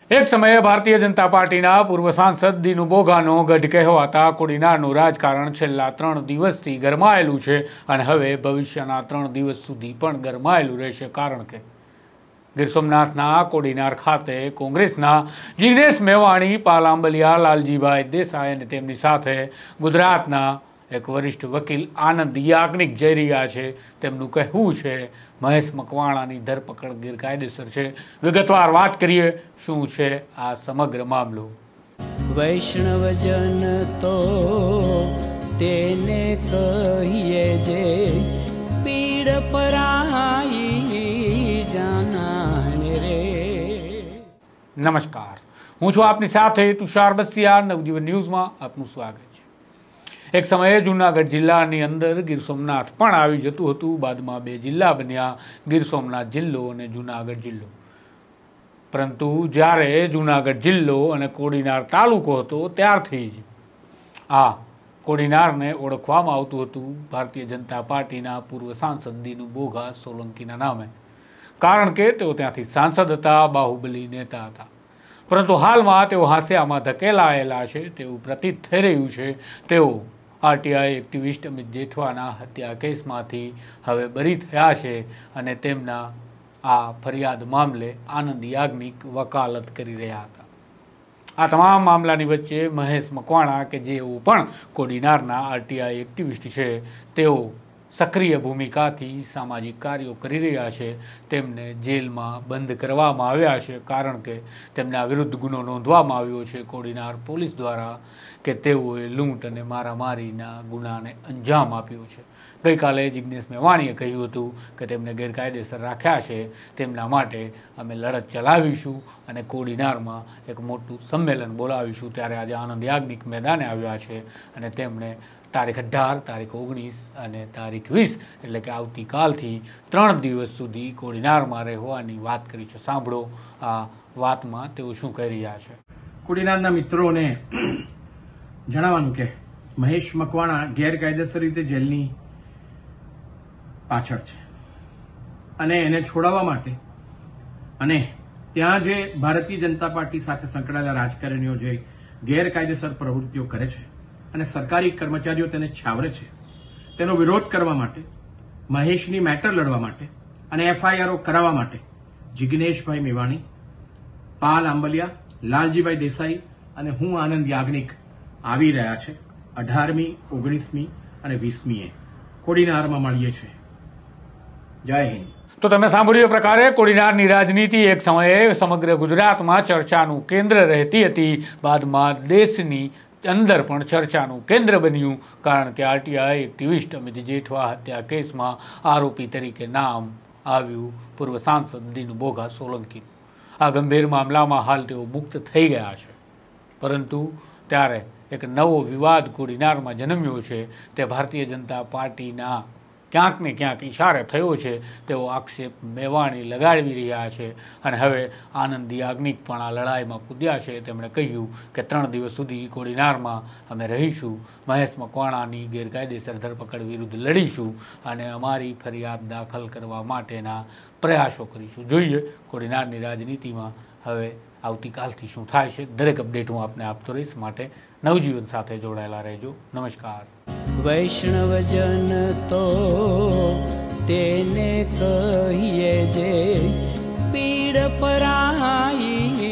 એક સમયે ભારતીય જનતા પાર્ટીના પૂર્વ સાંસદ દીનુ બોઘાનો ગઢ કહેવાતા કોડીનારનું રાજકારણ છેલ્લા 3 દિવસથી ગરમાયેલું છે અને હવે ભવિષ્યના 3 દિવસ સુધી પણ ગરમાયેલું રહેશે, કારણ કે ગીર સોમનાથના કોડીનાર ખાતે કોંગ્રેસના જિગ્નેશ મેવાણી, પાલ આંબલિયા, લાલજીભાઈ દેસાઈ અને તેમની સાથે ગુજરાતના એક વરિષ્ઠ વકીલ આનંદ યાજ્ઞિક જઈ રહ્યા છે. તેમનું કહેવું છે મહેશ મકવાણાની ધરપકડ ગેરકાયદેસર છે. વિગતવાર વાત કરીએ શું છે આ સમગ્ર મામલો. વૈષ્ણવજન તો તેને કહીએ જે પીડ પરાઈ જાનાને રે. નમસ્કાર, હું છું આપની સાથે તુષાર બસિયા. નવજીવન ન્યૂઝમાં આપનું સ્વાગત છે. એક સમયે જૂનાગઢ જિલ્લાની અંદર ગીર સોમનાથ પણ આવી જતું હતું. બાદમાં 2 જિલ્લા બન્યા, ગીર સોમનાથ જિલ્લો અને જૂનાગઢ જિલ્લો. પરંતુ જ્યારે જૂનાગઢ જિલ્લો અને કોડીનાર તાલુકો હતો ત્યારથી જ આ કોડીનારને ઓળખવામાં આવતું હતું ભારતીય જનતા પાર્ટીના પૂર્વ સાંસદ દીનુ બોઘા સોલંકીના નામે, કારણ કે તેઓ ત્યાંથી સાંસદ હતા, બાહુબલી નેતા હતા. પરંતુ હાલમાં તેઓ હાસ્યામાં ધકેલાયેલા છે તેવું પ્રતીત થઈ રહ્યું છે. તેઓ આરટીઆઈ એક્ટિવિસ્ટ અમિત જેઠવાના હત્યા કેસમાંથી હવે બરી થયા છે અને તેમના આ ફરિયાદ મામલે આનંદ યાજ્ઞિક વકાલત કરી રહ્યા હતા. આ તમામ મામલાની વચ્ચે મહેશ મકવાણા કે જેઓ પણ કોડીનારના આરટીઆઈ એક્ટિવિસ્ટ છે, તેઓ સક્રિય ભૂમિકાથી સામાજિક કાર્યો કરી રહ્યા છે. તેમને જેલમાં બંધ કરવામાં આવ્યા છે, કારણ કે તેમના વિરુદ્ધ ગુનો નોંધવામાં આવ્યો છે કોડીનાર પોલીસ દ્વારા કે તેઓએ લૂંટ અને મારામારીના ગુનાને અંજામ આપ્યો છે. ગઈકાલે જિગ્નેશ મેવાણીએ કહ્યું હતું કે તેમને ગેરકાયદેસર રાખ્યા છે, તેમના માટે અમે લડત ચલાવીશું અને કોડીનારમાં એક મોટું સંમેલન બોલાવીશું. ત્યારે આજે આનંદ યાજ્ઞિક મેદાને આવ્યા છે અને તેમણે તારીખ 18, તારીખ 19 અને તારીખ 20 એટલે કે આવતીકાલથી 3 દિવસ સુધી કોડીનારમાં રહેવાની વાત કરી છે. સાંભળો આ વાતમાં તેઓ શું કહી રહ્યા છે. કોડીનારના મિત્રોને જણાવવાનું કે મહેશ મકવાણા ગેરકાયદેસર રીતે જેલની પાછળ છે અને એને છોડાવવા માટે અને ત્યાં જે ભારતીય જનતા પાર્ટી સાથે સંકળાયેલા રાજકારણીઓ જે ગેરકાયદેસર પ્રવૃત્તિઓ કરે છે અને સરકારી કર્મચારીઓ તેને છાવરે છે, તેનો વિરોધ કરવા માટે, મહેશની મેટર લડવા માટે અને એફઆઈઆરઓ કરાવવા માટે જિગ્નેશભાઈ મેવાણી, પાલ આંબલિયા, લાલજીભાઈ દેસાઈ અને હું આનંદ યાજ્ઞિક આવી રહ્યા છે. 18મી, 19મી અને 20મીએ કોડીનારમાં મળીએ છીએ. જય હિન્દ. તો તમે સાંભળ્યું એ પ્રકારે કોડીનારની રાજનીતિ એક સમયે સમગ્ર ગુજરાતમાં ચર્ચાનું કેન્દ્ર રહેતી હતી. બાદમાં દેશની અંદર પણ ચર્ચાનું કેન્દ્ર બન્યું, કારણ કે આરટીઆઈ એક્ટિવિસ્ટ અમિત જેઠવા હત્યા કેસમાં આરોપી તરીકે નામ આવ્યું પૂર્વ સાંસદ દીનુ બોઘા સોલંકી. આ ગંભીર મામલામાં હાલ તેઓ મુક્ત થઈ ગયા છે, પરંતુ ત્યારે એક નવો વિવાદ કોડીનારમાં જન્મ્યો છે. તે ભારતીય જનતા પાર્ટીના ક્યાંક ને ક્યાંક ઇશારે થયો છે તેવો આક્ષેપ મેવાણી લગાડી રહ્યા છે અને હવે આનંદ યાજ્ઞિક પણ આ લડાઈમાં કૂદ્યા છે. તેમણે કહ્યું કે 3 દિવસ સુધી કોડીનારમાં અમે રહીશું, મહેશ મકવાણાની ગેરકાયદેસર ધરપકડ વિરુદ્ધ લડીશું અને અમારી ફરિયાદ દાખલ કરવા માટેના પ્રયાસો કરીશું. જોઈએ કોડીનારની રાજનીતિમાં હવે આવતીકાલથી શું થાય છે. દરેક અપડેટ હું આપને આપતો રહીશ, માટે નવજીવન સાથે જોડાયેલા રહેજો. નમસ્કાર. વૈષ્ણવજન તો તેને કહીએ જે પીડ પરાઈ